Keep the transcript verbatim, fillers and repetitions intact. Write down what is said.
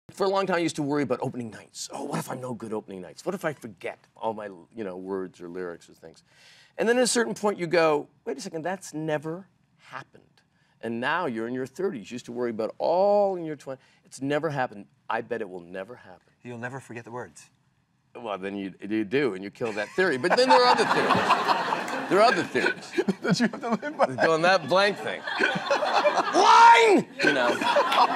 For a long time, I used to worry about opening nights. Oh, what if I'm no good opening nights? What if I forget all my, you know, words or lyrics or things? And then at a certain point, you go, wait a second, that's never happened. And now you're in your thirties. You used to worry about all in your twenties. It's never happened. I bet it will never happen. You'll never forget the words. Well, then you, you do, and you kill that theory. But then there are other theories. There are other theories. That you have to live by. Going that blank thing. Wine! You know.